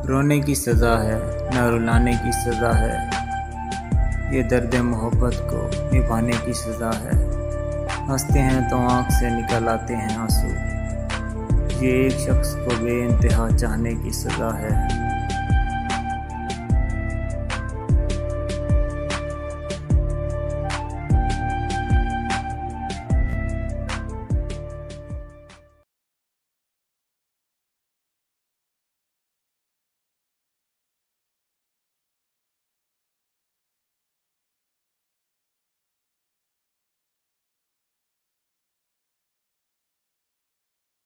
रोने की सज़ा है न रुलाने की सज़ा है, ये दर्द मोहब्बत को निभाने की सज़ा है। हंसते हैं तो आँख से निकल आते हैं आंसू, ये एक शख्स को बेइंतहा चाहने की सज़ा है।